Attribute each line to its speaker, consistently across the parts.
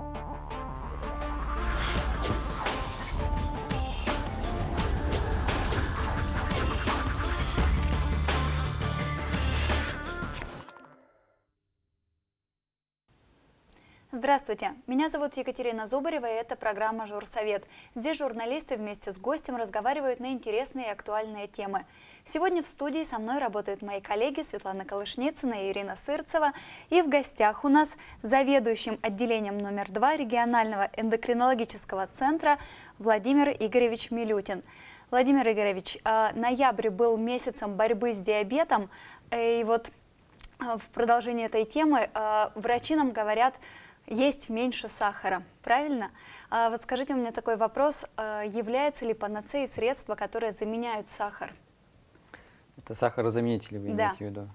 Speaker 1: Здравствуйте, меня зовут Екатерина Зубарева, и это программа «Журсовет». Здесь журналисты вместе с гостем разговаривают на интересные и актуальные темы. Сегодня в студии со мной работают мои коллеги Светлана Колышницына и Ирина Сырцева. И в гостях у нас заведующим отделением номер 2 регионального эндокринологического центра Владимир Игоревич Милютин. Владимир Игоревич, ноябрь был месяцем борьбы с диабетом, и вот в продолжении этой темы врачи нам говорят, есть меньше сахара, правильно? Вот скажите мне такой вопрос, является ли панацеей средства, которые заменяют сахар?
Speaker 2: Это сахарозаменители, вы
Speaker 1: Да.
Speaker 2: имеете в виду?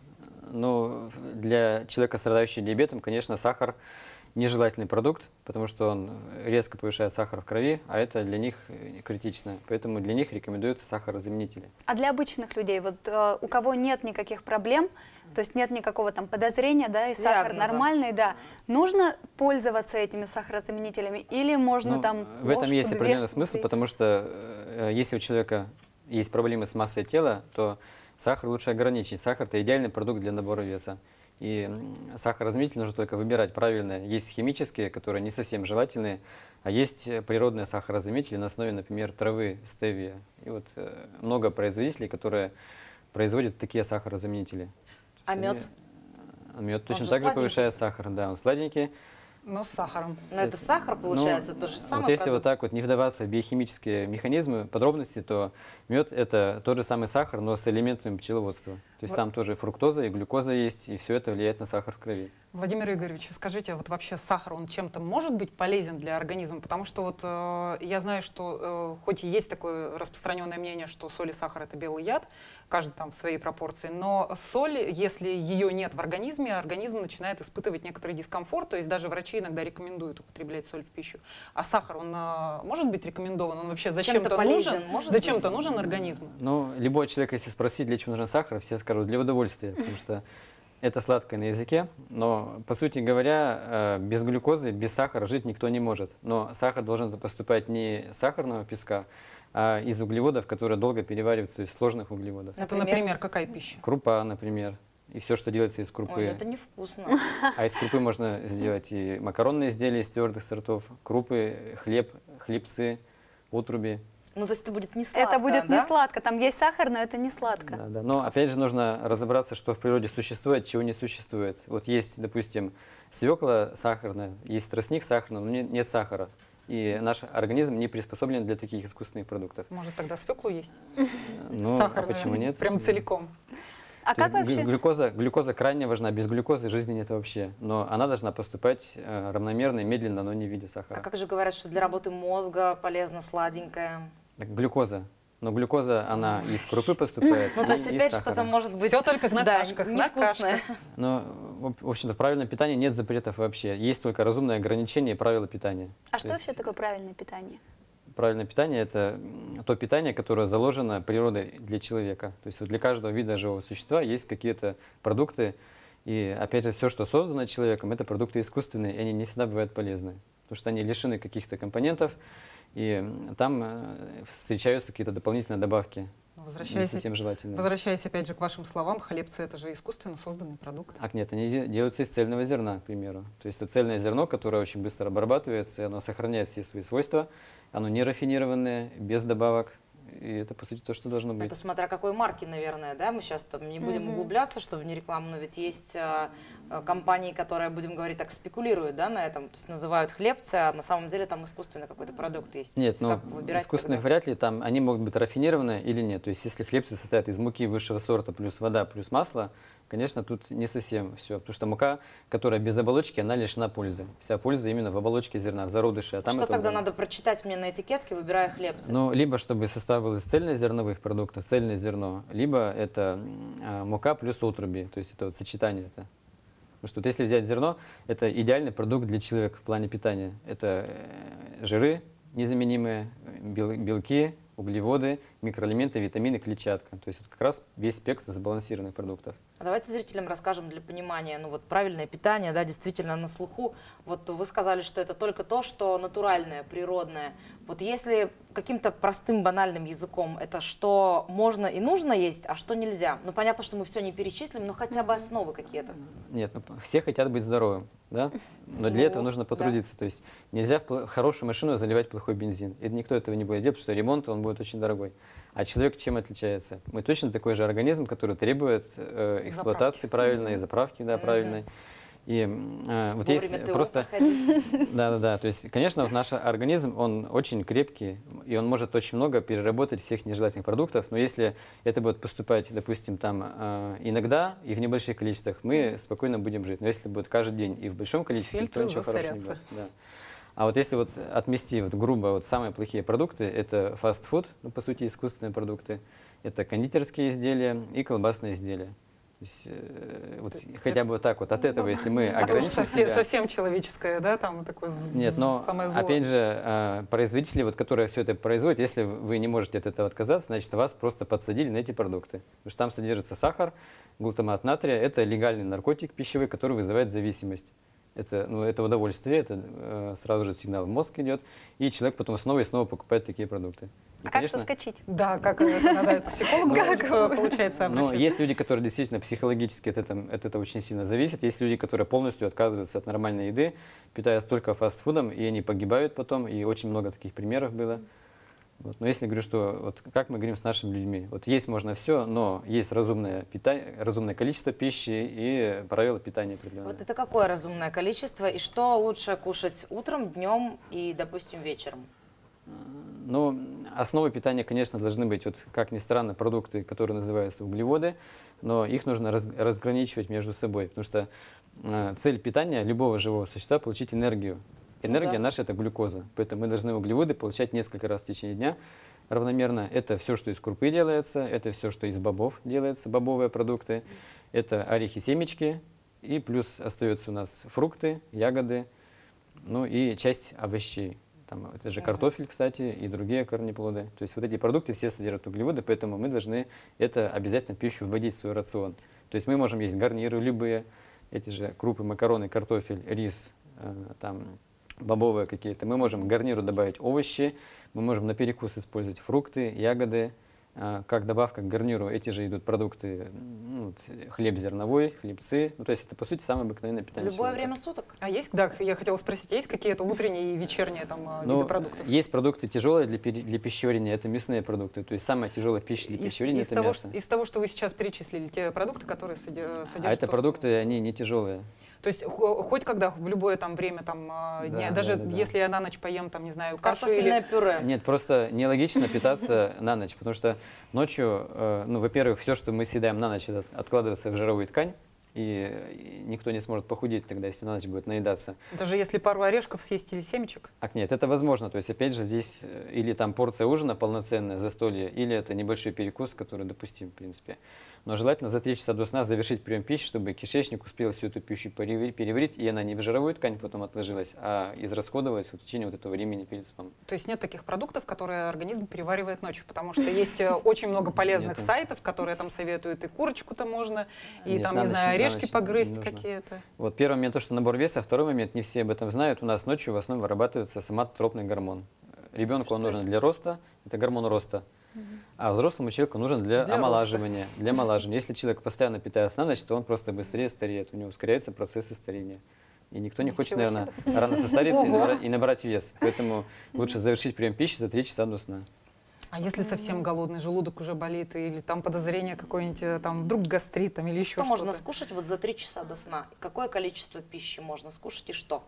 Speaker 2: Ну, для человека, страдающего диабетом, конечно, сахар нежелательный продукт, потому что он резко повышает сахар в крови, а это для них критично. Поэтому для них рекомендуются сахарозаменители.
Speaker 1: А для обычных людей, вот у кого нет никаких проблем, то есть нет никакого там подозрения, да, и сахар нормальный, да, нужно пользоваться этими сахарозаменителями или можно там
Speaker 2: в этом есть
Speaker 1: ложку,
Speaker 2: определенный
Speaker 1: две?
Speaker 2: смысл, потому что если у человека есть проблемы с массой тела, то сахар лучше ограничить. Сахар – это идеальный продукт для набора веса. И сахарозаменитель нужно только выбирать правильно. Есть химические, которые не совсем желательные, а есть природные сахарозаменители на основе, например, травы стевия. И вот много производителей, которые производят такие сахарозаменители.
Speaker 3: А мед?
Speaker 2: Мед точно так же повышает сахар, да, он сладенький.
Speaker 4: Но с сахаром.
Speaker 3: Но это сахар, получается, то же самое.
Speaker 2: Вот если вот так вот не вдаваться в биохимические механизмы, подробности, то мед – это тот же самый сахар, но с элементами пчеловодства. То есть там тоже фруктоза и глюкоза есть, и все это влияет на сахар в крови.
Speaker 4: Владимир Игоревич, скажите, вот вообще сахар, он чем-то может быть полезен для организма? Потому что вот я знаю, что хоть и есть такое распространенное мнение, что соль и сахар – это белый яд, каждый там в своей пропорции, но соль, если ее нет в организме, организм начинает испытывать некоторый дискомфорт, то есть даже врачи иногда рекомендуют употреблять соль в пищу. А сахар, он может быть рекомендован? Он вообще зачем-то нужен? Зачем-то нужен организму?
Speaker 2: Ну, любой человек, если спросить, для чего нужен сахар, все скажут, для удовольствия, потому что это сладкое на языке, но, по сути говоря, без глюкозы, без сахара жить никто не может. Но сахар должен поступать не из сахарного песка, а из углеводов, которые долго перевариваются, из сложных углеводов.
Speaker 4: Это, например, какая пища?
Speaker 2: Крупа, например, и все, что делается из крупы.
Speaker 3: Ой, это невкусно.
Speaker 2: А из крупы можно сделать и макаронные изделия из твердых сортов, крупы, хлеб, хлебцы, отруби.
Speaker 3: Ну, то есть это будет не сладко,
Speaker 1: Это будет
Speaker 3: да?
Speaker 1: не сладко, там есть сахар, но это не сладко.
Speaker 2: Да, да. Но опять же нужно разобраться, что в природе существует, чего не существует. Вот есть, допустим, свекла сахарная, есть тростник сахарный, но нет сахара. И наш организм не приспособлен для таких искусственных продуктов.
Speaker 4: Может, тогда свеклу есть?
Speaker 2: Ну,
Speaker 4: Сахар,
Speaker 2: а почему нет?
Speaker 4: Прям целиком.
Speaker 1: А как вообще?
Speaker 2: Глюкоза крайне важна. Без глюкозы жизни нет вообще. Но она должна поступать равномерно и медленно, но не в виде сахара.
Speaker 3: А как же говорят, что для работы мозга полезно сладенькое?
Speaker 2: Так, глюкоза. Но глюкоза, она из крупы поступает,
Speaker 3: Ну, то есть
Speaker 2: и из
Speaker 3: опять
Speaker 2: сахара.
Speaker 3: что-то может быть...
Speaker 4: Все только на
Speaker 3: да,
Speaker 4: кашках, на
Speaker 3: невкусное.
Speaker 4: кашках.
Speaker 2: Но, в общем-то, в правильном питании нет запретов вообще. Есть только разумное ограничение и правила питания.
Speaker 1: А
Speaker 2: То
Speaker 1: что
Speaker 2: есть
Speaker 1: вообще такое правильное питание?
Speaker 2: правильное питание – это то питание, которое заложено природой для человека. То есть вот для каждого вида живого существа есть какие-то продукты. И, опять же, все, что создано человеком, это продукты искусственные, и они не всегда бывают полезны. Потому что они лишены каких-то компонентов, и там встречаются какие-то дополнительные добавки, не совсем желательные.
Speaker 4: Возвращаясь опять же к вашим словам, хлебцы – это же искусственно созданный продукт.
Speaker 2: А нет, они делаются из цельного зерна, к примеру. То есть это цельное зерно, которое очень быстро обрабатывается, и оно сохраняет все свои свойства. Оно не рафинированное, без добавок. И это, по сути, то, что должно быть.
Speaker 3: Это смотря какой марки, наверное, да? Мы сейчас там не будем углубляться, чтобы не рекламу, но ведь есть компании, которые, будем говорить так, спекулируют, да, на этом, то есть называют хлебцы, а на самом деле там искусственный какой-то продукт есть.
Speaker 2: Нет,
Speaker 3: Как
Speaker 2: ну,
Speaker 3: выбирать
Speaker 2: искусственных
Speaker 3: тогда?
Speaker 2: вряд ли, там они могут быть рафинированы или нет. То есть если хлебцы состоят из муки высшего сорта, плюс вода, плюс масло, конечно, тут не совсем все. Потому что мука, которая без оболочки, она лишена пользы. Вся польза именно в оболочке зерна, в зародыше. А там
Speaker 3: Что
Speaker 2: это
Speaker 3: тогда
Speaker 2: удобно.
Speaker 3: надо прочитать мне на этикетке, выбирая хлебцы?
Speaker 2: Ну, либо чтобы состав был из цельнозерновых продуктов, цельное зерно, либо это мука плюс отруби, то есть это вот сочетание. Потому что вот если взять зерно, это идеальный продукт для человека в плане питания. Это жиры незаменимые, белки, углеводы, микроэлементы, витамины, клетчатка. То есть вот как раз весь спектр сбалансированных продуктов.
Speaker 3: А давайте зрителям расскажем для понимания, ну вот правильное питание, да, действительно на слуху. Вот вы сказали, что это только то, что натуральное, природное. Вот если каким-то простым, банальным языком, это что можно и нужно есть, а что нельзя? Ну понятно, что мы все не перечислим, но хотя бы основы какие-то.
Speaker 2: Нет, ну, все хотят быть здоровым, да? Но для этого нужно потрудиться. То есть нельзя в хорошую машину заливать плохой бензин. И никто этого не будет делать, потому что ремонт он будет очень дорогой. А человек чем отличается? Мы точно такой же организм, который требует эксплуатации правильной, заправки, да, правильной. И вот
Speaker 3: Вовремя
Speaker 2: есть
Speaker 3: ТО
Speaker 2: просто...
Speaker 3: проходить.
Speaker 2: Да. То есть, конечно, вот наш организм, он очень крепкий, и он может очень много переработать всех нежелательных продуктов, но если это будет поступать, допустим, там иногда и в небольших количествах, мы спокойно будем жить. Но если будет каждый день и в большом количестве, то
Speaker 4: Фильтры
Speaker 2: ничего хорошего не
Speaker 4: засорятся.
Speaker 2: будет. Да. А вот если вот отмести вот грубо вот самые плохие продукты, это фастфуд, ну, по сути, искусственные продукты, это кондитерские изделия и колбасные изделия. То есть, вот хотя бы вот так вот от этого, если мы ограничим себя...
Speaker 4: Совсем человеческое, да, там такое
Speaker 2: Нет, но
Speaker 4: самое зло.
Speaker 2: опять же, производители, вот, которые все это производят, если вы не можете от этого отказаться, значит, вас просто подсадили на эти продукты. Потому что там содержится сахар, глутамат натрия, это легальный наркотик пищевой, который вызывает зависимость. Это удовольствие, это сразу же сигнал в мозг идет, и человек потом снова и снова покупает такие продукты. И,
Speaker 1: А как соскочить?
Speaker 4: Да, как это надо к психологу, получается,
Speaker 2: Но
Speaker 4: обращаться.
Speaker 2: есть люди, которые действительно психологически от этого очень сильно зависят. Есть люди, которые полностью отказываются от нормальной еды, питаются только фастфудом, и они погибают потом, и очень много таких примеров было. Вот. Но если говорю, что вот как мы говорим с нашими людьми, вот есть можно все, но есть разумное количество пищи и правила питания определенные.
Speaker 3: Вот это какое разумное количество и что лучше кушать утром, днем и, допустим, вечером?
Speaker 2: Ну, основой питания, конечно, должны быть, вот, как ни странно, продукты, которые называются углеводы, но их нужно разграничивать между собой, потому что цель питания любого живого существа – получить энергию. Энергия наша – это глюкоза, поэтому мы должны углеводы получать несколько раз в течение дня равномерно. Это все, что из крупы делается, это все, что из бобов делается, бобовые продукты, это орехи, семечки, и плюс остаются у нас фрукты, ягоды, ну и часть овощей. Там, это же картофель, кстати, и другие корнеплоды. То есть вот эти продукты все содержат углеводы, поэтому мы должны это обязательно в пищу вводить в свой рацион. То есть мы можем есть гарниры любые, эти же крупы, макароны, картофель, рис, там, бобовые какие-то. Мы можем к гарниру добавить овощи, мы можем на перекус использовать фрукты, ягоды. Как добавка к гарниру эти же идут продукты, ну, хлеб зерновой, хлебцы. Ну, то есть это, по сути, самое обыкновенное питание.
Speaker 3: Любое
Speaker 2: человека.
Speaker 3: время суток?
Speaker 4: А есть, да, я хотела спросить, есть какие-то утренние и вечерние там виды продуктов?
Speaker 2: Есть продукты тяжелые для пищеварения, это мясные продукты. То есть самая тяжелая пища для пищеварения – это мясо.
Speaker 4: Из того, что вы сейчас перечислили, те продукты, которые содержатся...
Speaker 2: А это продукты, они не тяжелые.
Speaker 4: То есть хоть когда, в любое там время там, дня, даже если я на ночь поем, там, не знаю, кашу
Speaker 3: Картофельное
Speaker 4: или...
Speaker 3: пюре.
Speaker 2: Нет, просто нелогично питаться на ночь, потому что ночью, ну, во-первых, все, что мы съедаем на ночь, это откладывается в жировую ткань, и никто не сможет похудеть тогда, если на ночь будет наедаться.
Speaker 4: Даже если пару орешков съесть или семечек?
Speaker 2: Так нет, это возможно. То есть, опять же, здесь или там порция ужина полноценная, застолье, или это небольшой перекус, который допустим, в принципе. Но желательно за 3 часа до сна завершить прием пищи, чтобы кишечник успел всю эту пищу переварить, и она не в жировую ткань потом отложилась, а израсходовалась в течение вот этого времени перед сном.
Speaker 4: То есть нет таких продуктов, которые организм переваривает ночью, потому что есть очень много полезных сайтов, которые там советуют, и курочку-то можно, и там, не знаю, орешки погрызть какие-то.
Speaker 2: Вот первый момент то, что набор веса, второй момент, не все об этом знают, у нас ночью в основном вырабатывается соматотропный гормон. Ребенку он нужен для роста, это гормон роста. А взрослому человеку нужен для омолаживания. Для омолаживания. Если человек постоянно питается на ночь, то он просто быстрее стареет, у него ускоряются процессы старения. И никто не хочет, наверное, рано состариться и набрать вес. Поэтому лучше завершить прием пищи за 3 часа до сна.
Speaker 4: А если совсем голодный, желудок уже болит, или там подозрение какое-нибудь, там вдруг гастрит, там, или еще что-то?
Speaker 3: Что можно скушать вот за 3 часа до сна? Какое количество пищи можно скушать и что?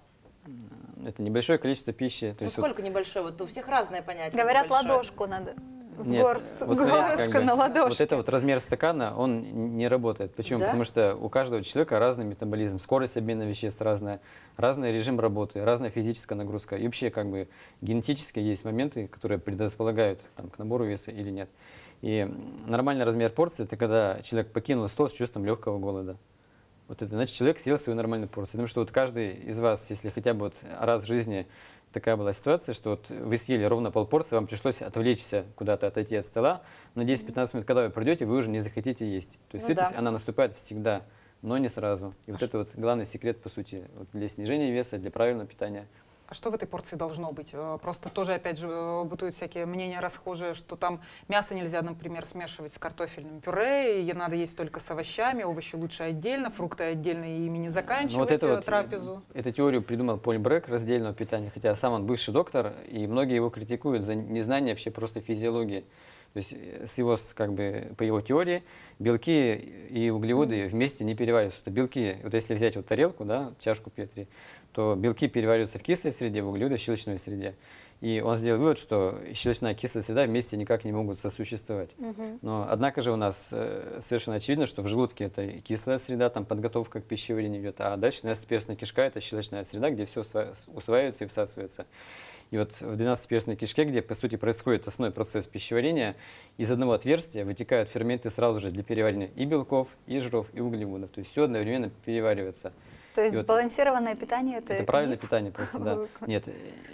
Speaker 2: Это небольшое количество пищи.
Speaker 3: Ну сколько небольшое? Вот у всех разное понятие.
Speaker 1: Говорят,
Speaker 3: небольшое.
Speaker 1: ладошку надо.
Speaker 2: Нет, вот смотрите,
Speaker 1: Горстка на ладошке.
Speaker 2: Вот это вот размер стакана, он не работает. Почему?
Speaker 3: Да?
Speaker 2: Потому что у каждого человека разный метаболизм, скорость обмена веществ разная, разный режим работы, разная физическая нагрузка. И вообще как бы генетически есть моменты, которые предрасполагают там, к набору веса или нет. И нормальный размер порции – это когда человек покинул стол с чувством легкого голода. Вот это, значит, человек съел свою нормальную порцию. Потому что вот каждый из вас, если хотя бы вот раз в жизни такая была ситуация, что вот вы съели ровно полпорции, вам пришлось отвлечься куда-то, отойти от стола, на 10-15 минут, когда вы придете, вы уже не захотите есть. То есть сытость, она наступает всегда, но не сразу. И вот это вот главный секрет, по сути, вот для снижения веса, для правильного питания.
Speaker 4: А что в этой порции должно быть? Просто тоже, опять же, бытуют всякие мнения расхожие, что там мясо нельзя, например, смешивать с картофельным пюре, и надо есть только с овощами, овощи лучше отдельно, фрукты отдельно, и ими не заканчивать трапезу.
Speaker 2: Эту теорию придумал Поль Брек, раздельного питания, хотя сам он бывший доктор, и многие его критикуют за незнание вообще просто физиологии. То есть с его, как бы, по его теории белки и углеводы вместе не перевариваются. Что белки, вот если взять вот тарелку, да, чашку Петри, то белки перевариваются в кислой среде, в углеводы в щелочной среде. И он сделал вывод, что щелочная и кислая среда вместе никак не могут сосуществовать. Но однако же у нас совершенно очевидно, что в желудке это кислая среда, там подготовка к пищеварению идет, а дальше 12-перстная кишка – это щелочная среда, где все усваивается и всасывается. И вот в 12-перстной кишке, где, по сути, происходит основной процесс пищеварения, из одного отверстия вытекают ферменты сразу же для переваривания и белков, и жиров, и углеводов. То есть все одновременно переваривается.
Speaker 1: То есть
Speaker 2: вот
Speaker 1: сбалансированное питание – это
Speaker 2: правильное
Speaker 1: миф?
Speaker 2: питание просто, да. Нет,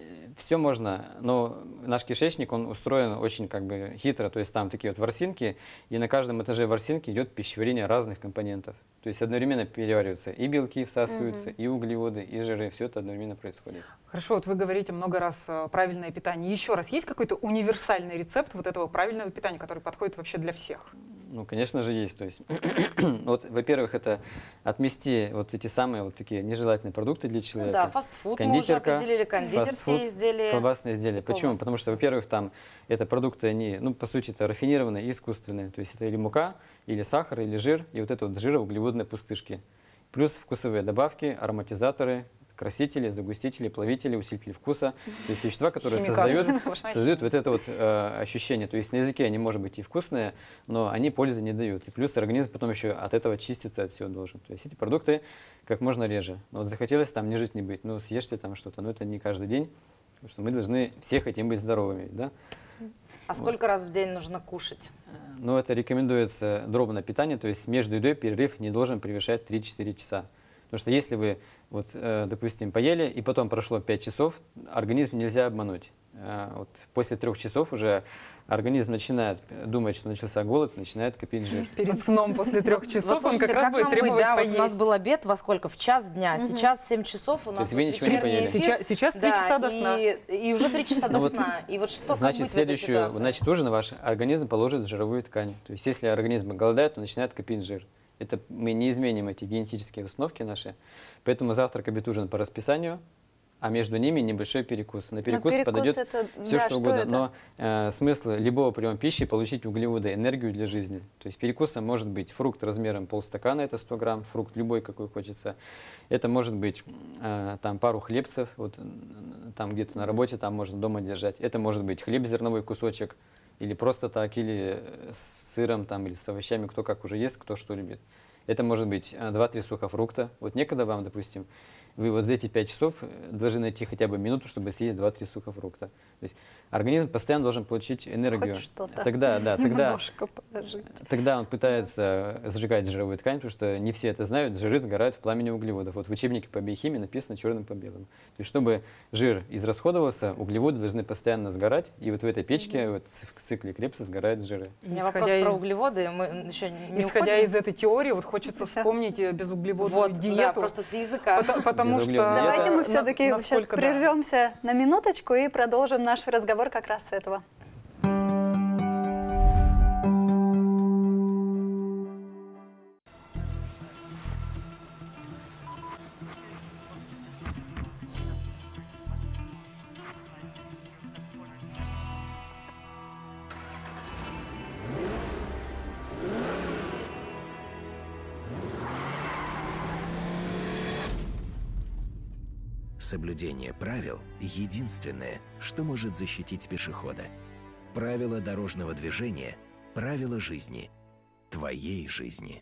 Speaker 2: все можно, но наш кишечник, он устроен очень как бы хитро, то есть там такие вот ворсинки, и на каждом этаже ворсинки идет пищеварение разных компонентов. То есть одновременно перевариваются и белки всасываются, и углеводы, и жиры, все это одновременно происходит.
Speaker 4: Хорошо, вот вы говорите много раз правильное питание. Еще раз, есть какой-то универсальный рецепт вот этого правильного питания, который подходит вообще для всех?
Speaker 2: Ну, конечно же, есть. То есть, вот, во-первых, это отмести вот эти самые вот такие нежелательные продукты для человека.
Speaker 3: Да, фастфуд мы уже определили, кондитерские изделия.
Speaker 2: Колбасные изделия. Почему? Потому что, во-первых, там это продукты, они, ну, по сути, это рафинированные и искусственные. То есть это или мука, или сахар, или жир, и вот это вот жироуглеводные пустышки. Плюс вкусовые добавки, ароматизаторы, красители, загустители, плавители, усилители вкуса. То есть вещества, которые создают вот это вот ощущение. То есть на языке они, может быть, и вкусные, но они пользы не дают. И плюс организм потом еще от этого чиститься от всего должен. То есть эти продукты как можно реже. Но вот захотелось там не жить, не быть. Ну, съешьте там что-то, но это не каждый день. Потому что мы должны все хотим быть здоровыми, да?
Speaker 3: А сколько раз в день нужно кушать?
Speaker 2: Ну, это рекомендуется дробное питание, то есть между едой перерыв не должен превышать 3-4 часа. Потому что если вы, вот, допустим, поели, и потом прошло 5 часов, организм нельзя обмануть. Вот после 3 часов уже организм начинает думать, что начался голод, начинает копить жир.
Speaker 4: Перед сном после 3 часов он как раз будет требовать поесть.
Speaker 3: Вот у нас был обед во сколько? В час дня. Сейчас 7 часов у нас.
Speaker 2: То есть вы ничего не поели?
Speaker 4: Сейчас 3 часа до сна.
Speaker 3: И уже 3 часа до сна. И вот что,
Speaker 2: значит, следующую, значит, ужин ваш организм положит жировую ткань. То есть если организм голодает, он начинает копить жир. Это мы не изменим эти генетические установки наши. Поэтому завтрак, обед, ужин по расписанию, а между ними небольшой перекус. На перекус подойдет все, что угодно. Но смысл любого приема пищи – получить углеводы, энергию для жизни. То есть перекусом может быть фрукт размером полстакана, это 100 грамм, фрукт любой, какой хочется. Это может быть там пару хлебцев, вот, там где-то на работе, там можно дома держать. Это может быть хлеб зерновой кусочек, или просто так, или с сыром, там, или с овощами, кто как уже ест, кто что любит. Это может быть 2-3 сухофрукта. Вот некогда вам, допустим, вы вот за эти 5 часов должны найти хотя бы минуту, чтобы съесть 2-3 сухофрукта. То есть организм постоянно должен получить энергию.
Speaker 1: Хоть что-то.
Speaker 2: Тогда он пытается сжигать жировую ткань, потому что не все это знают, жиры сгорают в пламени углеводов. Вот в учебнике по биохимии написано черным по белому. То есть чтобы жир израсходовался, углеводы должны постоянно сгорать, и вот в этой печке, вот в цикле Кребса сгорают жиры.
Speaker 3: У меня вопрос про углеводы. Мы еще не
Speaker 4: исходя из этой теории, вот хочется вспомнить безуглеводную диету.
Speaker 3: Да, просто с языка.
Speaker 4: Потому что
Speaker 1: давайте мы все-таки сейчас прервемся на минуточку и продолжим наш разговор как раз с этого.
Speaker 5: Соблюдение правил – единственное, что может защитить пешехода. Правила дорожного движения – правила жизни. Твоей жизни.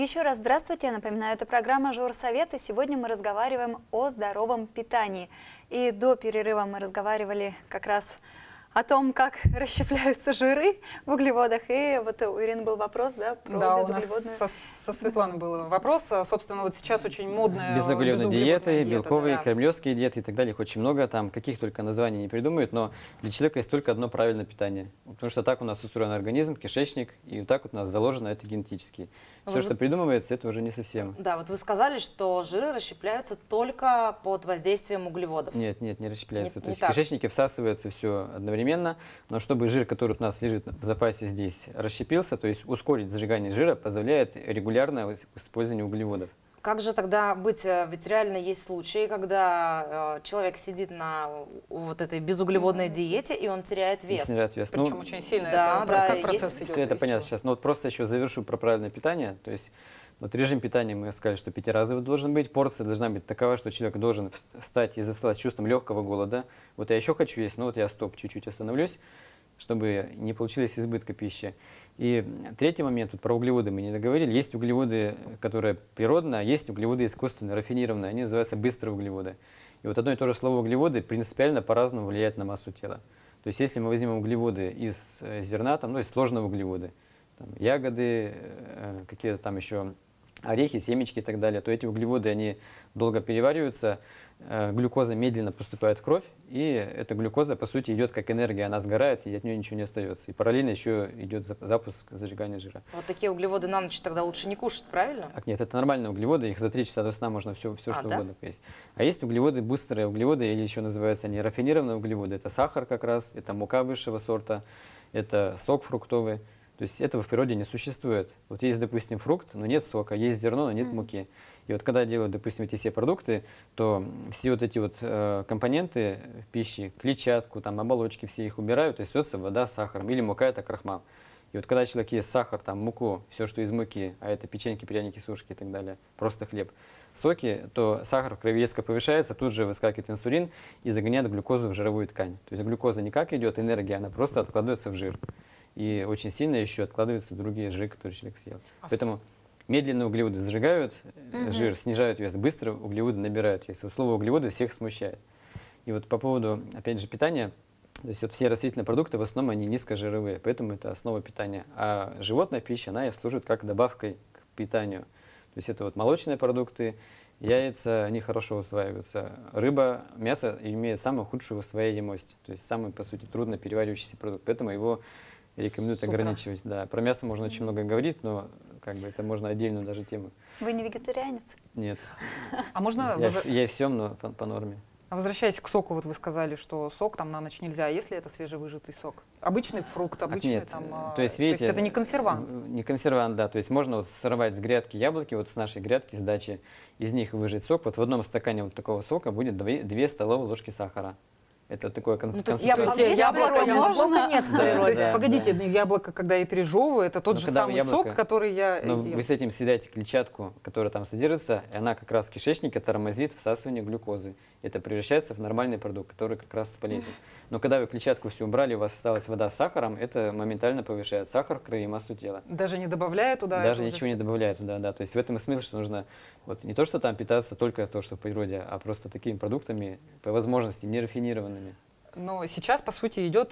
Speaker 1: Еще раз здравствуйте. Я напоминаю, это программа «Журсовет», и сегодня мы разговариваем о здоровом питании. И до перерыва мы разговаривали как раз о том, как расщепляются жиры в углеводах. И вот у Ирины был вопрос, да, про
Speaker 4: Да,
Speaker 1: безуглеводную.
Speaker 4: у нас со Светланой был вопрос. Собственно, вот сейчас очень модная
Speaker 2: Безуглеводные диеты, белковые,
Speaker 3: да.
Speaker 2: кремлевские диеты и так далее. Их очень много, там каких только названий не придумают, но для человека есть только одно правильное питание. Потому что так у нас устроен организм, кишечник, и вот так вот у нас заложено это генетически. Все, что придумывается, это уже не совсем.
Speaker 3: Да, вот вы сказали, что жиры расщепляются только под воздействием углеводов.
Speaker 2: Нет, не расщепляется.
Speaker 3: Не
Speaker 2: То есть
Speaker 3: так.
Speaker 2: в кишечнике всасывается все одновременно, но чтобы жир, который у нас лежит в запасе здесь, расщепился, то есть ускорить сжигание жира, позволяет регулярное использование углеводов.
Speaker 3: Как же тогда быть? Ведь реально есть случаи, когда человек сидит на вот этой безуглеводной диете, и он теряет
Speaker 2: И
Speaker 3: вес.
Speaker 2: снижает вес.
Speaker 4: Причем
Speaker 2: Ну,
Speaker 4: очень сильно.
Speaker 3: да,
Speaker 4: это,
Speaker 3: да,
Speaker 4: как
Speaker 3: есть
Speaker 4: процесс идет?
Speaker 2: все это
Speaker 4: из
Speaker 2: понятно
Speaker 4: чего?
Speaker 2: сейчас. Но вот просто еще завершу про правильное питание. То есть вот режим питания мы сказали, что 5-разовый должен быть. Порция должна быть такова, что человек должен встать из-за стола с чувством легкого голода. Вот я еще хочу есть, но вот я стоп, чуть-чуть остановлюсь, чтобы не получилось избытка пищи. И третий момент, вот про углеводы мы не договорили. Есть углеводы, которые природные, а есть углеводы искусственные, рафинированные. Они называются быстрые углеводы. И вот одно и то же слово углеводы принципиально по-разному влияет на массу тела. То есть если мы возьмем углеводы из зерна, там, ну, из сложные углеводы, там, ягоды, какие-то там еще орехи, семечки и так далее, то эти углеводы, они долго перевариваются, глюкоза медленно поступает в кровь, и эта глюкоза, по сути, идет как энергия, она сгорает, и от нее ничего не остается. И параллельно еще идет запуск зажигания жира.
Speaker 3: Вот такие углеводы на ночь тогда лучше не кушать, правильно?
Speaker 2: Так нет, это нормальные углеводы, их за 3 часа до сна можно все что
Speaker 3: да?
Speaker 2: угодно поесть. А есть углеводы, быстрые углеводы, или еще называются они рафинированные углеводы. Это сахар как раз, это мука высшего сорта, это сок фруктовый. То есть этого в природе не существует. Вот есть, допустим, фрукт, но нет сока, есть зерно, но нет муки. И вот когда делают, допустим, эти все продукты, то все вот эти вот компоненты пищи, клетчатку, там, оболочки, все их убирают, и остается вода с сахаром, или мука – это крахмал. И вот когда человек ест сахар, там, муку, все, что из муки, а это печеньки, пряники, сушки и так далее, просто хлеб, соки, то сахар в крови резко повышается, тут же выскакивает инсулин и загоняет глюкозу в жировую ткань. То есть глюкоза не как идет энергия, она просто откладывается в жир. И очень сильно еще откладываются другие жиры, которые человек съел. Поэтому медленные углеводы сжигают жир, снижают вес, быстро углеводы набирают вес. Вот слово углеводы всех смущает. И вот по поводу, опять же, питания, то есть вот все растительные продукты в основном они низкожировые, поэтому это основа питания. А животная пища, она и служит как добавкой к питанию. То есть это вот молочные продукты, яйца, они хорошо усваиваются. Рыба, мясо имеет самую худшую усвояемость, то есть самый, по сути, трудно переваривающийся продукт, поэтому его рекомендуют ограничивать. Да. Про мясо можно очень много говорить, но как бы это можно отдельную даже тему.
Speaker 1: Вы не вегетарианец?
Speaker 2: Нет.
Speaker 4: А можно...
Speaker 2: Я и всем, но по норме.
Speaker 4: А возвращаясь к соку, вот вы сказали, что сок там на ночь нельзя, а если это свежевыжатый сок? Обычный фрукт, обычный
Speaker 2: нет,
Speaker 4: там...
Speaker 2: то есть, видите,
Speaker 4: это не консервант?
Speaker 2: Не консервант, да. То есть можно вот сорвать с грядки яблоки, вот с нашей грядки, с дачи, из них выжать сок. Вот в одном стакане вот такого сока будет 2 столовые ложки сахара. Это такое
Speaker 3: Ну, то есть
Speaker 1: есть
Speaker 3: яблоко,
Speaker 1: можно?
Speaker 3: сока нет в
Speaker 2: Да,
Speaker 3: природе.
Speaker 4: То есть, погодите, яблоко, когда я пережевываю, это тот
Speaker 2: Ну,
Speaker 4: же
Speaker 2: когда
Speaker 4: самый
Speaker 2: яблоко-
Speaker 4: сок, который я
Speaker 2: Но
Speaker 4: ем.
Speaker 2: вы с этим съедаете клетчатку, которая там содержится, и она как раз в кишечнике тормозит всасывание глюкозы. Это превращается в нормальный продукт, который как раз полезен. Но когда вы клетчатку все убрали, у вас осталась вода с сахаром, это моментально повышает сахар в крови и массу тела.
Speaker 4: Даже не добавляя туда?
Speaker 2: Даже
Speaker 4: это уже
Speaker 2: ничего не
Speaker 4: всё.
Speaker 2: добавляет туда, да. То есть в этом и смысл, что нужно вот не то, что там питаться только то, что в природе, а просто такими продуктами, по возможности, нерафинированными.
Speaker 4: Но сейчас, по сути, идет,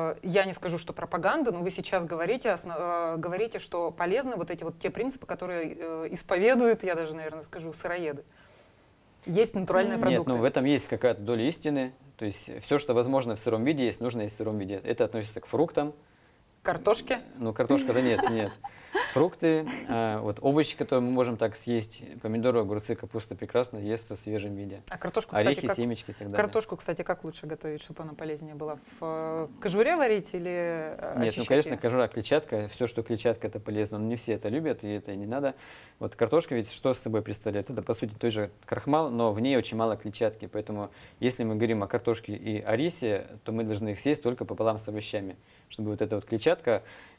Speaker 4: я не скажу, что пропаганда, но вы сейчас говорите, говорите, что полезны вот эти вот те принципы, которые исповедуют, я даже, наверное, скажу, сыроеды. Есть натуральные продукты.
Speaker 2: Нет, ну в этом есть какая-то доля истины. То есть все, что возможно в сыром виде, есть, нужно есть в сыром виде. Это относится к фруктам.
Speaker 4: Картошки?
Speaker 2: Ну, картошка, да нет. Фрукты, вот овощи, которые мы можем так съесть, помидоры, огурцы, капуста прекрасно ест в свежем виде.
Speaker 4: А картошку, кстати,
Speaker 2: Орехи,
Speaker 4: как...
Speaker 2: семечки и так далее.
Speaker 4: Картошку, кстати, как лучше готовить, чтобы она полезнее была? В кожуре варить или
Speaker 2: Нет,
Speaker 4: очищать
Speaker 2: ну, конечно,
Speaker 4: её?
Speaker 2: кожура, клетчатка, все, что клетчатка, это полезно, но не все это любят, и это и не надо. Вот картошка ведь что с собой представляет? Это, по сути, той же крахмал, но в ней очень мало клетчатки, поэтому если мы говорим о картошке и о рисе, то мы должны их съесть только пополам с овощами, чтобы вот эта вот клетчатка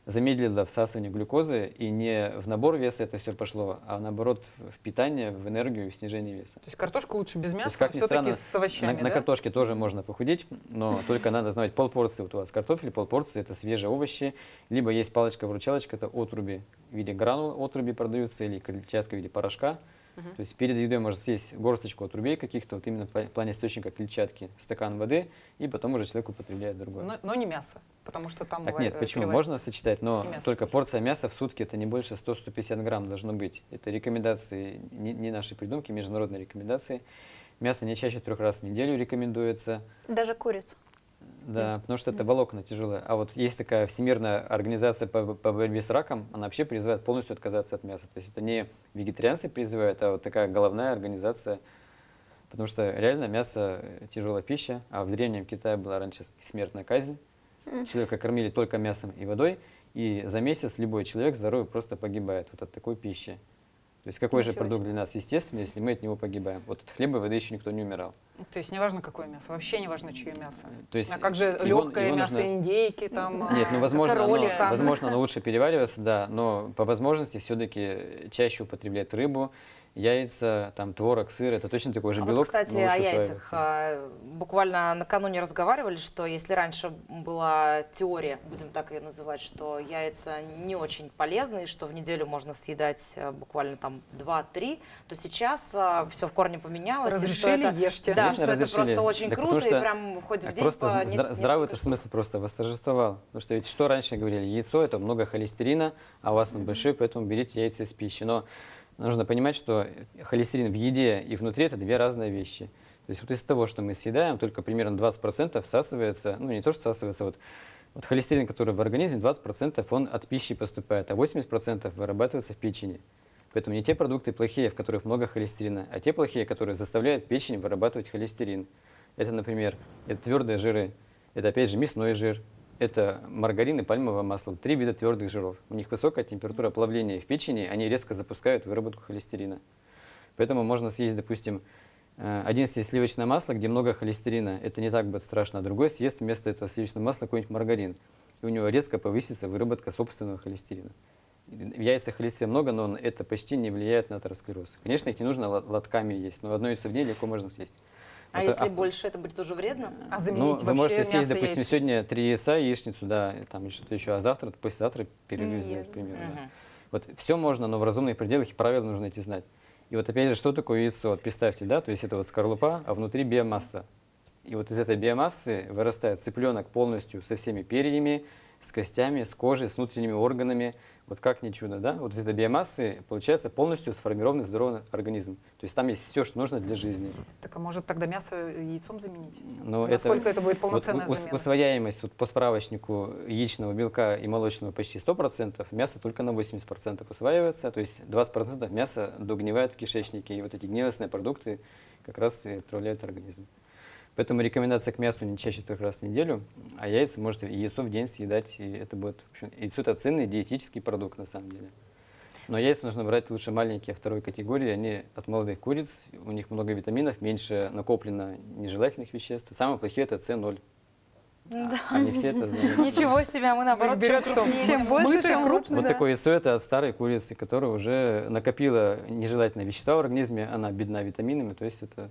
Speaker 2: замедлило всасывание глюкозы, и не в набор веса это все пошло, а наоборот в питание, в энергию, в снижение веса.
Speaker 4: То есть картошку лучше без
Speaker 2: То есть,
Speaker 4: мяса,
Speaker 2: как
Speaker 4: но
Speaker 2: ни
Speaker 4: все-таки
Speaker 2: странно,
Speaker 4: с овощами,
Speaker 2: на
Speaker 4: да?
Speaker 2: картошке тоже можно похудеть, но только надо знать полпорции. Вот у вас картофель, полпорции это свежие овощи, либо есть палочка-выручалочка, это отруби в виде гранул отруби продаются, или клетчатка в виде порошка. То есть перед едой можно съесть горсточку отрубей каких-то, вот именно в плане источника клетчатки, стакан воды, и потом уже человек употребляет другое.
Speaker 4: Но не мясо, потому что там
Speaker 2: Так нет, почему?
Speaker 4: переваривается.
Speaker 2: Можно сочетать, но
Speaker 4: И мясо
Speaker 2: только
Speaker 4: тоже.
Speaker 2: порция мяса в сутки это не больше 100-150 грамм должно быть. Это рекомендации, не наши придумки, международные рекомендации. Мясо не чаще 3 раз в неделю рекомендуется.
Speaker 1: Даже курицу.
Speaker 2: Да, потому что это волокна тяжелые. А вот есть такая Всемирная организация по борьбе с раком, она вообще призывает полностью отказаться от мяса. То есть это не вегетарианцы призывают, а вот такая головная организация. Потому что реально мясо тяжелая пища, а в Древнем Китае была раньше смертная казнь. Человека кормили только мясом и водой, и за месяц любой человек здоровый просто погибает вот от такой пищи. То есть какой же
Speaker 1: Ничего
Speaker 2: продукт
Speaker 1: себе.
Speaker 2: для нас естественный, если мы от него погибаем? Вот от хлеба и воды еще никто не умирал.
Speaker 4: То есть неважно, какое мясо, вообще неважно, чье мясо.
Speaker 2: То есть
Speaker 4: А как же
Speaker 2: его
Speaker 4: легкое мясо
Speaker 2: нужно-
Speaker 4: индейки, там,
Speaker 2: Нет, ну
Speaker 3: кролика.
Speaker 2: возможно, оно лучше переваривается, да, но по возможности все-таки чаще употреблять рыбу, яйца, там, творог, сыр, это точно такой же
Speaker 3: А
Speaker 2: белок.
Speaker 3: вот, кстати,
Speaker 2: но лучше
Speaker 3: о яйцах.
Speaker 2: усваивается.
Speaker 3: Буквально накануне разговаривали, что если раньше была теория, будем так ее называть, что яйца не очень полезны, что в неделю можно съедать буквально там 2-3, то сейчас все в корне поменялось. и что
Speaker 4: разрешили,
Speaker 3: это-
Speaker 4: ешьте.
Speaker 3: Да,
Speaker 2: Конечно,
Speaker 3: что это
Speaker 2: разрешили.
Speaker 3: просто очень
Speaker 2: Так
Speaker 3: круто,
Speaker 2: потому что-
Speaker 3: и прям хоть в
Speaker 2: Так
Speaker 3: день
Speaker 2: просто
Speaker 3: по
Speaker 2: здравый
Speaker 3: несколько штук.
Speaker 2: смысл просто восторжествовал. Потому что ведь что раньше говорили, яйцо это много холестерина, а у вас он большой, поэтому берите яйца из пищи. Но нужно понимать, что холестерин в еде и внутри это две разные вещи. То есть вот из того, что мы съедаем, только примерно 20% всасывается, ну не то, что всасывается, вот холестерин, который в организме, 20% он от пищи поступает, а 80% вырабатывается в печени. Поэтому не те продукты плохие, в которых много холестерина, а те плохие, которые заставляют печень вырабатывать холестерин. Это, например, это твердые жиры, это опять же мясной жир, это маргарин и пальмовое масло. 3 вида твердых жиров. У них высокая температура плавления в печени, они резко запускают выработку холестерина. Поэтому можно съесть, допустим, один съест сливочное масло, где много холестерина, это не так будет страшно, а другой съест вместо этого сливочного масла какой-нибудь маргарин. И у него резко повысится выработка собственного холестерина. В яйцах холестерина много, но это почти не влияет на атеросклероз. Конечно, их не нужно лотками есть, но одно яйцо в день легко можно съесть.
Speaker 3: А
Speaker 2: Это
Speaker 3: если больше, это будет уже вредно?
Speaker 4: А
Speaker 2: Ну,
Speaker 4: заменить
Speaker 2: вы
Speaker 4: вообще
Speaker 2: можете съесть,
Speaker 4: мясо
Speaker 2: допустим,
Speaker 4: яйцами?
Speaker 2: сегодня 3 яйца, яичницу, да, там, или что-то еще, а завтра, послезавтра перерыв
Speaker 1: Не
Speaker 2: сделать,
Speaker 1: ешь.
Speaker 2: примерно. да.
Speaker 3: Мгм.
Speaker 2: Вот все можно, но в разумных пределах и правила нужно эти знать. И вот опять же, что такое яйцо? Вот представьте, да, то есть это вот скорлупа, а внутри биомасса. И вот из этой биомассы вырастает цыпленок полностью со всеми перьями, с костями, с кожей, с внутренними органами. Вот как ни чудо, да? Вот из этой биомассы получается полностью сформированный здоровый организм. То есть там есть все, что нужно для жизни.
Speaker 4: Так а может тогда мясо яйцом заменить?
Speaker 2: Но
Speaker 4: Насколько это будет
Speaker 2: вот
Speaker 4: полноценная замена?
Speaker 2: усвояемость вот по справочнику яичного белка и молочного почти 100%, мясо только на 80% усваивается, то есть 20% мяса догнивает в кишечнике, и вот эти гнилостные продукты как раз и отправляют в организм. Поэтому рекомендация к мясу не чаще 3 раз в неделю, а яйца можете яйцо в день съедать, и это будет, в общем, яйцо это ценный диетический продукт на самом деле. Но яйца нужно брать лучше маленькие второй категории, они от молодых куриц, у них много витаминов, меньше накоплено нежелательных веществ. Самые плохие это С0. Они все это знают.
Speaker 3: Ничего себе, а мы наоборот чем
Speaker 4: Берет что?
Speaker 3: крупнее.
Speaker 1: Чем больше,
Speaker 4: Мытый,
Speaker 1: тем
Speaker 4: крупный,
Speaker 1: лучше.
Speaker 2: Вот
Speaker 1: да.
Speaker 2: такое яйцо это от старой курицы, которая уже накопила нежелательные вещества в организме, она бедна витаминами, то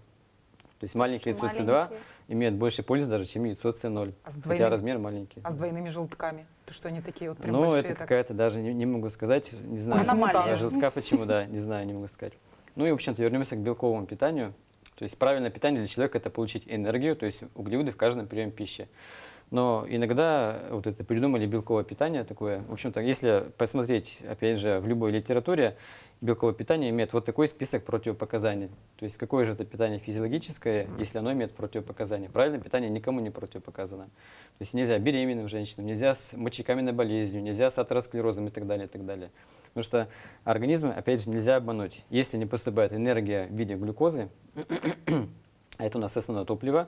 Speaker 2: есть маленькое яйцо С2
Speaker 1: Маленькие.
Speaker 2: имеет больше пользы даже, чем яйцо С0,
Speaker 4: А с
Speaker 2: хотя
Speaker 4: двойным?
Speaker 2: размер маленький.
Speaker 4: А с двойными желтками? То что они такие вот прям
Speaker 2: Ну,
Speaker 4: большие?
Speaker 2: это
Speaker 4: так?
Speaker 2: какая-то даже, не могу сказать, не знаю.
Speaker 3: Аномалия.
Speaker 2: Желтка почему, да, не знаю, не могу сказать. Ну и, в общем-то, вернемся к белковому питанию. То есть правильное питание для человека – это получить энергию, то есть углеводы в каждом приеме пищи. Но иногда вот это придумали белковое питание такое. В общем-то, если посмотреть, опять же, в любой литературе, белковое питание имеет вот такой список противопоказаний. То есть какое же это питание физиологическое, если оно имеет противопоказания. Правильное питание никому не противопоказано. То есть нельзя беременным женщинам, нельзя с мочекаменной болезнью, нельзя с атеросклерозом и так далее, и так далее. Потому что организм, опять же, нельзя обмануть. Если не поступает энергия в виде глюкозы, а это у нас основное топливо,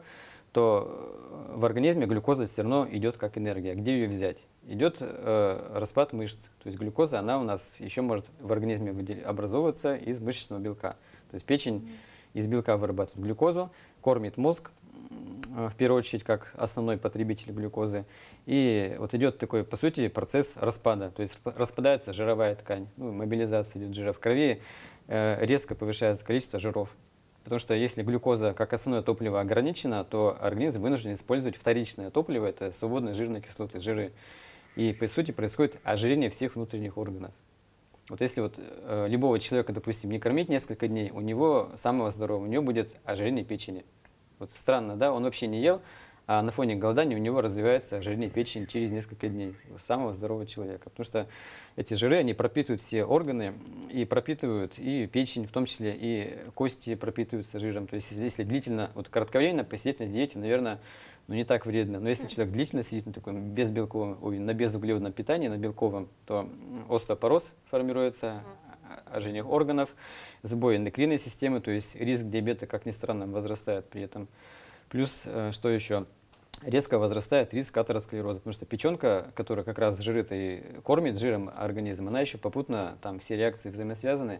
Speaker 2: то в организме глюкоза все равно идет как энергия. Где ее взять? Идет распад мышц. То есть глюкоза, она у нас еще может в организме образовываться из мышечного белка. То есть печень из белка вырабатывает глюкозу, кормит мозг, в первую очередь, как основной потребитель глюкозы. И вот идет такой, по сути, процесс распада. То есть распадается жировая ткань, ну, мобилизация идет жира в крови, резко повышается количество жиров. Потому что если глюкоза как основное топливо ограничена, то организм вынужден использовать вторичное топливо, это свободные жирные кислоты, жиры. И по сути происходит ожирение всех внутренних органов. Вот если вот любого человека, допустим, не кормить несколько дней, у него самого здорового, у него будет ожирение печени. Вот странно, да, он вообще не ел, а на фоне голодания у него развивается ожирение печени через несколько дней у самого здорового человека. Потому что эти жиры, они пропитывают все органы и пропитывают и печень, в том числе и кости пропитываются жиром. То есть если длительно, вот кратковременно посидеть на диете, наверное, ну, не так вредно. Но если человек длительно сидит на таком на безуглеводном питании, на белковом, то остеопороз формируется, ожирение органов, сбой эндокринной системы, то есть риск диабета, как ни странно, возрастает при этом. Плюс, что еще? Резко возрастает риск атеросклероза, потому что печенка, которая как раз жиры-то и кормит жиром организм, она еще попутно, там все реакции взаимосвязаны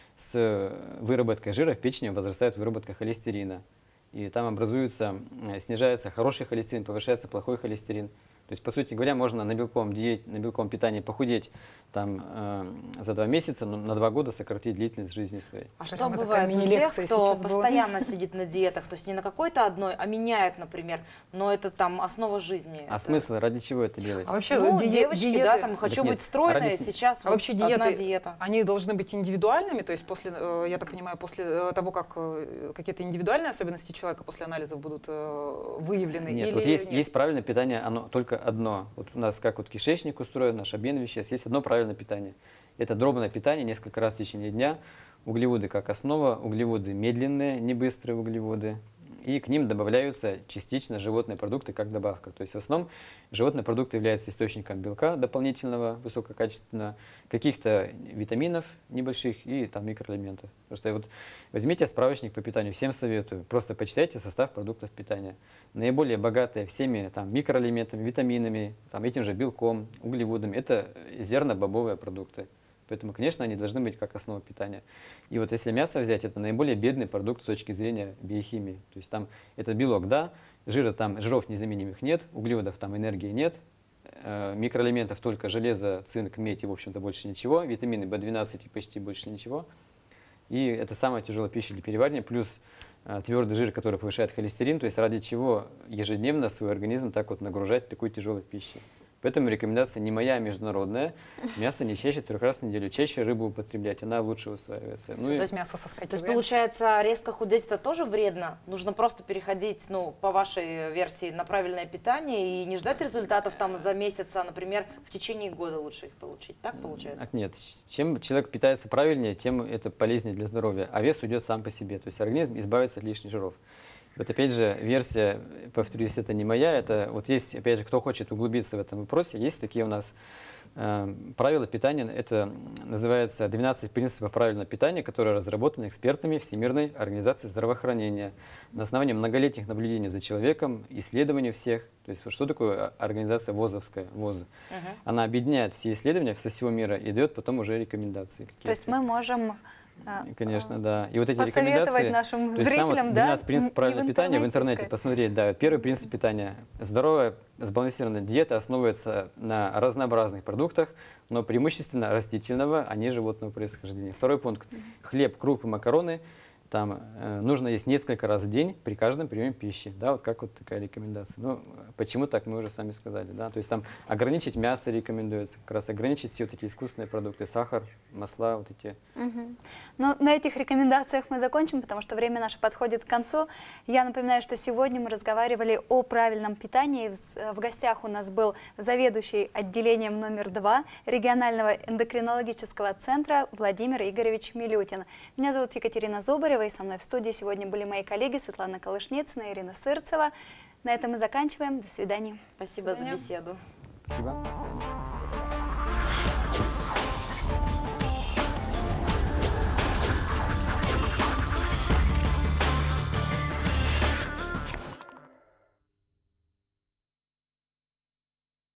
Speaker 2: с выработкой жира, в печени возрастает выработка холестерина. И там образуется, снижается хороший холестерин, повышается плохой холестерин. То есть, по сути говоря, можно на белковом питании похудеть там, за 2 месяца, но на 2 года сократить длительность жизни своей.
Speaker 3: А что бывает у тех, кто постоянно сидит на диетах, то есть не на какой-то одной, а меняет, например, но это там основа жизни?
Speaker 2: А смысл, ради чего это делать?
Speaker 4: А вообще,
Speaker 3: ну, девочки, да, там, хочу быть стройной, сейчас
Speaker 4: а
Speaker 3: вот
Speaker 4: вообще
Speaker 3: одна диета.
Speaker 4: Они должны быть индивидуальными, то есть после, я так понимаю, после того, как какие-то индивидуальные особенности человека после анализов будут выявлены?
Speaker 2: Нет,
Speaker 4: или
Speaker 2: вот
Speaker 4: нет?
Speaker 2: есть правильное питание, оно только одно. Вот у нас как вот кишечник устроен, наш обмен веществ, есть одно правильное питание. Это дробное питание несколько раз в течение дня. Углеводы как основа, углеводы медленные, не быстрые углеводы. И к ним добавляются частично животные продукты как добавка. То есть в основном животные продукты являются источником белка дополнительного, высококачественного, каких-то витаминов небольших и там микроэлементов. Потому что вот возьмите справочник по питанию, всем советую, просто почитайте состав продуктов питания. Наиболее богатые всеми там микроэлементами, витаминами, там, этим же белком, углеводами, это зерно-бобовые продукты. Поэтому, конечно, они должны быть как основа питания. И вот если мясо взять, это наиболее бедный продукт с точки зрения биохимии. То есть там это белок, да, жира там, жиров незаменимых нет, углеводов там, энергии нет, микроэлементов только железо, цинк, медь и, в общем-то, больше ничего, витамины В12 и почти больше ничего. И это самая тяжелая пища для переваривания, плюс твердый жир, который повышает холестерин, то есть ради чего ежедневно свой организм так вот нагружать такой тяжелой пищей. Поэтому рекомендация не моя, а международная. Мясо не чаще 3 раз в неделю. Чаще рыбу употреблять, она лучше усваивается.
Speaker 4: То есть мясо соскакивает.
Speaker 3: То есть получается, резко худеть это тоже вредно? Нужно просто переходить, ну, по вашей версии, на правильное питание и не ждать результатов там за месяц, а, например, в течение года лучше их получить. Так получается?
Speaker 2: Нет. Чем человек питается правильнее, тем это полезнее для здоровья. А вес уйдет сам по себе. То есть организм избавится от лишних жиров. Вот опять же, версия, повторюсь, это не моя, это вот есть, опять же, кто хочет углубиться в этом вопросе, есть такие у нас правила питания, это называется 12 принципов правильного питания, которые разработаны экспертами Всемирной организации здравоохранения на основании многолетних наблюдений за человеком, исследований всех. То есть что такое организация ВОЗовская, ВОЗ? Она объединяет все исследования со всего мира и дает потом уже рекомендации.
Speaker 1: То есть мы можем...
Speaker 2: Конечно, да. И вот эти
Speaker 1: посоветовать
Speaker 2: рекомендации,
Speaker 1: нашим
Speaker 2: то есть
Speaker 1: зрителям,
Speaker 2: там вот 12 принципов правильного питания в интернете посмотреть. Да, первый принцип питания. Здоровая, сбалансированная диета основывается на разнообразных продуктах, но преимущественно растительного, а не животного происхождения. Второй пункт. Хлеб, крупы, макароны. Там нужно есть несколько раз в день при каждом приеме пищи. Да, вот как вот такая рекомендация. Ну, почему так, мы уже сами сказали. Да? То есть там ограничить мясо рекомендуется, как раз ограничить все вот эти искусственные продукты, сахар, масла, вот эти.
Speaker 1: Ну, на этих рекомендациях мы закончим, потому что время наше подходит к концу. Я напоминаю, что сегодня мы разговаривали о правильном питании. В гостях у нас был заведующий отделением номер 2 регионального эндокринологического центра Владимир Игоревич Милютин. Меня зовут Екатерина Зубарева, и со мной в студии сегодня были мои коллеги Светлана Колышницына и Ирина Сырцева. На этом мы заканчиваем. До свидания.
Speaker 3: Спасибо за беседу.
Speaker 2: Спасибо. До свидания.